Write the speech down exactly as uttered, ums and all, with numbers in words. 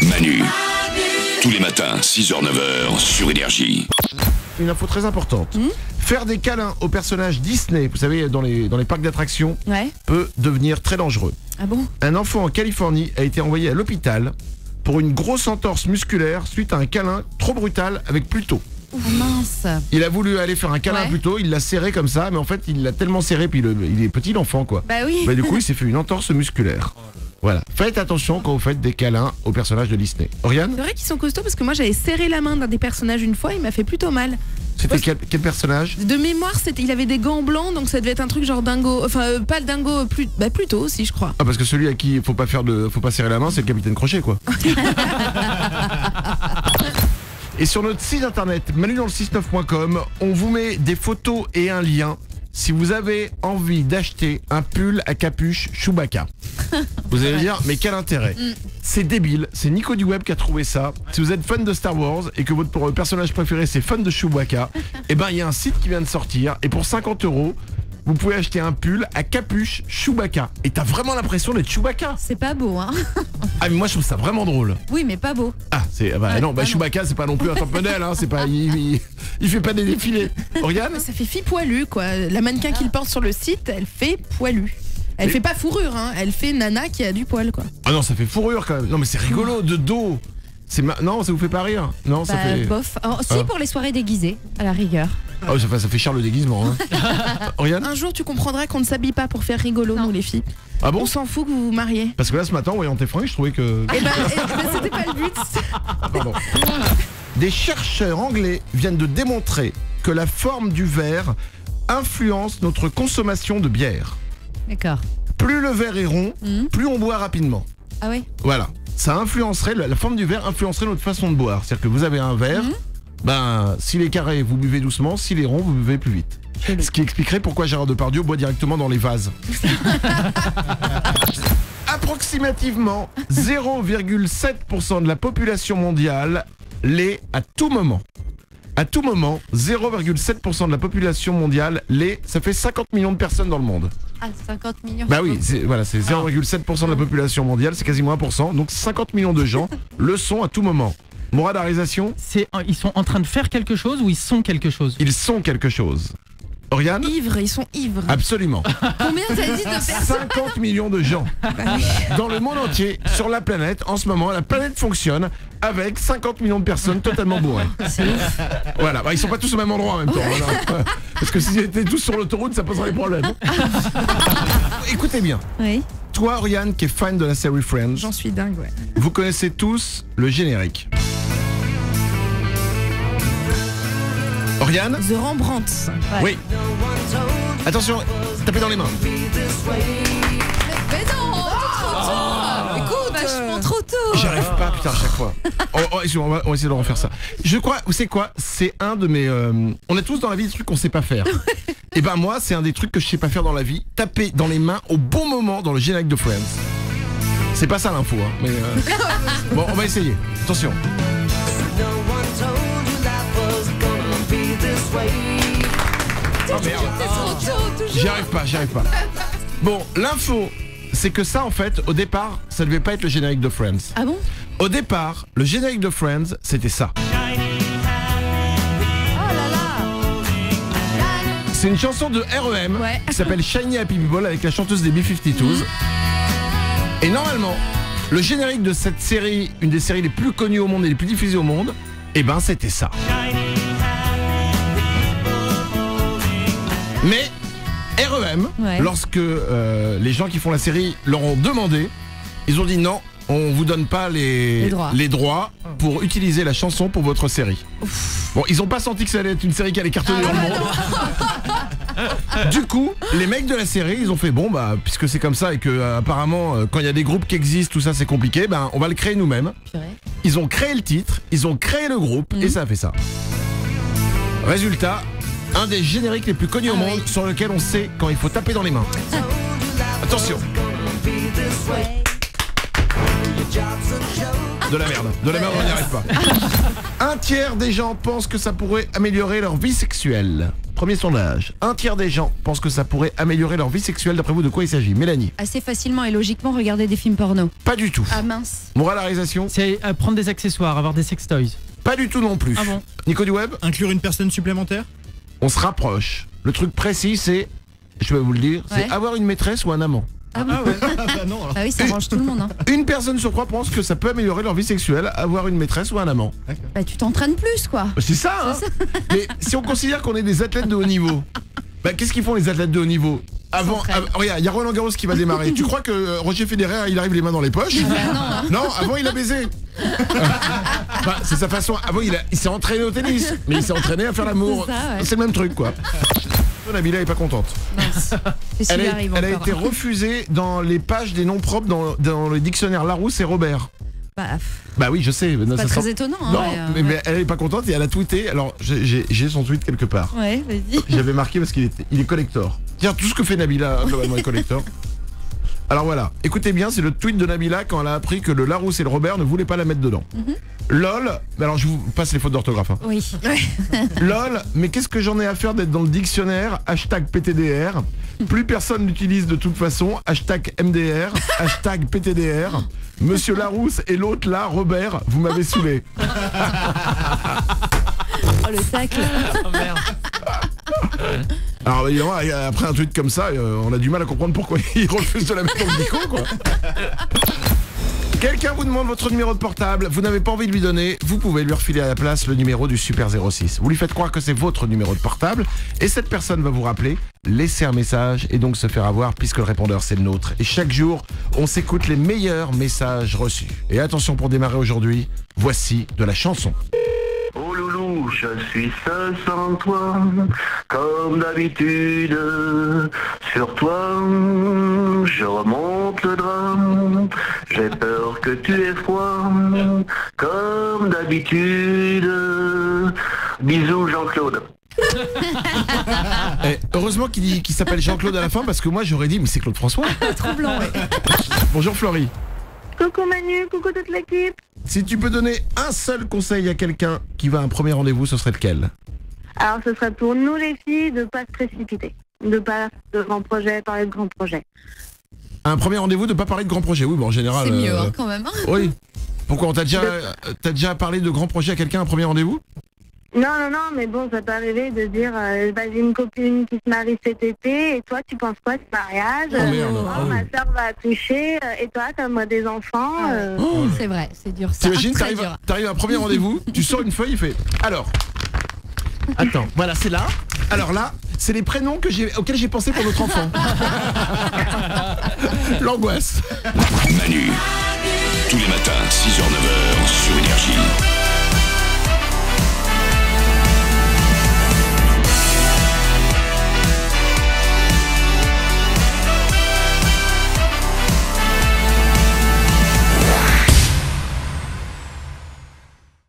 Manu. Tous les matins, six heures neuf heures sur Énergie. Une info très importante. Mmh. Faire des câlins aux personnages Disney, vous savez, dans les, dans les parcs d'attractions, ouais. peut devenir très dangereux. Ah bon? Un enfant en Californie a été envoyé à l'hôpital pour une grosse entorse musculaire suite à un câlin trop brutal avec Pluto. Oh mince. Il a voulu aller faire un câlin ouais. à Pluto, il l'a serré comme ça, mais en fait il l'a tellement serré, puis le, il est petit l'enfant quoi. Bah oui. Bah, du coup il s'est fait une entorse musculaire. Voilà. Faites attention quand vous faites des câlins aux personnages de Disney. Oriane? C'est vrai qu'ils sont costauds parce que moi j'avais serré la main d'un des personnages une fois, il m'a fait plutôt mal. C'était quel, quel personnage? De mémoire, c'était, il avait des gants blancs, donc ça devait être un truc genre dingo. Enfin, euh, pas le dingo, plus, bah plutôt aussi, je crois. Ah, parce que celui à qui il faut pas faire de, faut pas serrer la main, c'est le capitaine Crochet, quoi. Et sur notre site internet manu dans le soixante-neuf point com, on vous met des photos et un lien si vous avez envie d'acheter un pull à capuche Chewbacca. Vous allez dire, mais quel intérêt? mm. C'est débile, c'est Nico du Web qui a trouvé ça. Si vous êtes fan de Star Wars et que votre personnage préféré c'est fan de Chewbacca, et ben il y a un site qui vient de sortir et pour cinquante euros, vous pouvez acheter un pull à capuche Chewbacca. Et t'as vraiment l'impression d'être Chewbacca. C'est pas beau, hein? Ah mais moi je trouve ça vraiment drôle. Oui, mais pas beau. Ah, c'est bah ouais, non, bah ah Chewbacca non. c'est pas non plus un top modèle, hein, c'est pas, il, il, il fait pas des défilés. Oriane? Ça fait fille poilu, quoi. La mannequin qu'il porte sur le site, elle fait poilu. Elle et... fait pas fourrure, hein. Elle fait nana qui a du poil, quoi. Ah non, ça fait fourrure quand même. Non mais c'est rigolo de dos. C'est ma... Non, ça vous fait pas rire? Non, bah, ça fait. Bof. Oh, si, ah. pour les soirées déguisées, à la rigueur. Ah oui, ça fait, ça fait cher le déguisement. Hein. Oriane? Un jour, tu comprendras qu'on ne s'habille pas pour faire rigolo, non. nous les filles. Ah bon? On s'en fout que vous vous mariez. Parce que là, ce matin, en voyant tes fringues, je trouvais que. Eh ben, eh ben c'était pas le but. Pardon. Des chercheurs anglais viennent de démontrer que la forme du verre influence notre consommation de bière. D'accord. Plus le verre est rond, mmh. plus on boit rapidement. Ah oui? Voilà. Ça influencerait, la forme du verre influencerait notre façon de boire. C'est-à-dire que vous avez un verre, mmh. ben, s'il est carré, vous buvez doucement, s'il est rond, vous buvez plus vite. Ce qui expliquerait pourquoi Gérard Depardieu boit directement dans les vases. Approximativement zéro virgule sept pour cent de la population mondiale l'est à tout moment. À tout moment, zéro virgule sept pour cent de la population mondiale l'est, ça fait cinquante millions de personnes dans le monde. Ah, cinquante millions. Bah oui, c'est, voilà, c'est zéro virgule sept pour cent de la population mondiale, c'est quasiment un pour cent, donc cinquante millions de gens le sont à tout moment. Moradarisation? C'est, ils sont en train de faire quelque chose ou ils sont quelque chose? Ils sont quelque chose. Oriane? Ivres, ils sont ivres. Absolument. Combien t'as dit de personnes? cinquante millions de gens dans le monde entier, sur la planète, en ce moment, la planète fonctionne avec cinquante millions de personnes totalement bourrées. C'est ouf. Voilà, bah, ils sont pas tous au même endroit en même temps. Ouais. Voilà. Parce que s'ils étaient tous sur l'autoroute, ça poserait des problèmes. Écoutez bien. Oui. Toi, Oriane, qui est fan de la série Friends, j'en suis dingue, ouais. Vous connaissez tous le générique. Oriane? The Rembrandt. Ouais. Oui. Attention, tapez dans les mains. Mais, mais non, trop tôt. Oh, écoute, vachement trop tôt. J'arrive pas, putain, à chaque fois. Oh, oh, on, va, on va essayer de refaire ça. Je crois, vous savez quoi? C'est un de mes... Euh, on a tous dans la vie des trucs qu'on sait pas faire. Et ben moi, c'est un des trucs que je sais pas faire dans la vie. Taper dans les mains au bon moment dans le générique de Friends. C'est pas ça l'info, hein, mais... Euh... Bon, on va essayer. Attention. Oh merde. J'y arrive pas, j'y arrive pas. Bon, l'info, c'est que ça en fait, au départ, ça devait pas être le générique de Friends. Ah bon? Au départ, le générique de Friends, c'était ça. Oh là là. C'est une chanson de R E M ouais. qui s'appelle Shiny Happy People avec la chanteuse des B cinquante-deux. Mmh. Et normalement, le générique de cette série, une des séries les plus connues au monde et les plus diffusées au monde, eh ben c'était ça. Mais R E M, ouais. lorsque euh, les gens qui font la série leur ont demandé, ils ont dit non, on vous donne pas les, les, droits. les droits pour utiliser la chanson pour votre série. Ouf. Bon, ils ont pas senti que ça allait être une série qui allait cartonner ah, dans le monde. Du coup, les mecs de la série, ils ont fait bon bah puisque c'est comme ça et que euh, apparemment euh, quand il y a des groupes qui existent, tout ça c'est compliqué, ben on va le créer nous-mêmes. Ils ont créé le titre, ils ont créé le groupe mmh. et ça a fait ça. Résultat, un des génériques les plus connus ah, au monde oui. sur lequel on sait quand il faut taper dans les mains. Attention. De la merde, de la merde on n'y arrive pas. Un tiers des gens pensent que ça pourrait améliorer leur vie sexuelle. Premier sondage. Un tiers des gens pensent que ça pourrait améliorer leur vie sexuelle. D'après vous, de quoi il s'agit? Mélanie? Assez facilement et logiquement regarder des films porno. Pas du tout. Ah mince. Moralisation? C'est euh, prendre des accessoires, avoir des sextoys. Pas du tout non plus. Ah bon? Nico du Web? Inclure une personne supplémentaire? On se rapproche. Le truc précis, c'est, je vais vous le dire, Ouais. c'est avoir une maîtresse ou un amant. Ah bon? ouais. Ah bah non. alors. Ah oui, ça arrange tout le monde. Hein. Une personne sur trois pense que ça peut améliorer leur vie sexuelle, avoir une maîtresse ou un amant. Bah tu t'entraînes plus quoi. C'est ça, hein. Mais si on considère qu'on est des athlètes de haut niveau, bah, qu'est-ce qu'ils font les athlètes de haut niveau? Avant, s'entraînent. av- regarde, il y a Roland Garros qui va démarrer. Tu crois que euh, Roger Federer, il arrive les mains dans les poches? Bah non, hein. Non, avant il a baisé. Bah, c'est sa façon. Avant il, a- il s'est entraîné au tennis, mais il s'est entraîné à faire l'amour. C'est ça, ouais. C'est le même truc, quoi. Nabila est pas contente. Mince. Qu'est-ce Elle, qui lui a, arrive elle a encore été refusée dans les pages des noms propres dans, dans le dictionnaire Larousse et Robert. Bah, pff, Bah oui, je sais. Non, pas ça très sent- étonnant. Hein, Non, ouais, euh, mais, mais elle est pas contente et elle a tweeté. Alors j'ai- j'ai j'ai son tweet quelque part. Ouais, vas-y. J'avais marqué parce qu'il était, il est collector. Tiens, tout ce que fait Nabila globalement est collector. Alors voilà, écoutez bien, c'est le tweet de Nabila quand elle a appris que le Larousse et le Robert ne voulaient pas la mettre dedans. LOL, mais alors je vous passe les fautes d'orthographe. hein. Oui. LOL, mais qu'est-ce que j'en ai à faire d'être dans le dictionnaire? Hashtag P T D R. Plus personne l'utilise de toute façon. Hashtag M D R. Hashtag P T D R. Monsieur Larousse et l'autre là, Robert, vous m'avez saoulé. Oh le tacle. Oh merde. Alors évidemment, après un tweet comme ça, euh, on a du mal à comprendre pourquoi il refuse de la mettre dans le dico, quoi. Quelqu'un vous demande votre numéro de portable, vous n'avez pas envie de lui donner, vous pouvez lui refiler à la place le numéro du Super zéro six. Vous lui faites croire que c'est votre numéro de portable et cette personne va vous rappeler, laisser un message et donc se faire avoir puisque le répondeur c'est le nôtre. Et chaque jour, on s'écoute les meilleurs messages reçus. Et attention pour démarrer aujourd'hui, voici de la chanson. Oh loulou, je suis seul sans toi, comme d'habitude. Sur toi, je remonte le drap. J'ai peur que tu aies froid, comme d'habitude. Bisous Jean-Claude. Eh, heureusement qu'il dit- qu'il s'appelle Jean-Claude à la fin parce que moi j'aurais dit mais c'est Claude François. Troublant, ouais. Bonjour Florie. Coucou Manu, coucou toute l'équipe. Si tu peux donner un seul conseil à quelqu'un qui va à un premier rendez-vous, ce serait lequel? Alors ce serait pour nous les filles de pas se précipiter, de pas faire de grands projets, parler de grands projets. Un premier rendez-vous, de pas parler de grands projets. Oui, bon en général. C'est mieux euh, hein, quand même. hein. Oui. Pourquoi on t'a déjà, euh, t'as déjà parlé de grands projets à quelqu'un à un premier rendez-vous? Non, non, non, mais bon, ça peut arriver de dire, euh, bah, j'ai une copine qui se marie cet été, et toi, tu penses quoi de ce mariage? Oh, merde. Oh, Ah oui. ma soeur va accoucher, euh, et toi, t'as moi des enfants. euh, C'est vrai, c'est dur ça. T'imagines, Très t'arrives, dur. t'arrives à un premier rendez-vous, tu sors une feuille, il fait. Alors. Attends, voilà, c'est là. Alors là, c'est les prénoms que j'ai, auxquels j'ai pensé pour notre enfant. L'angoisse. Manu. Tous les matins, six heures neuf heures.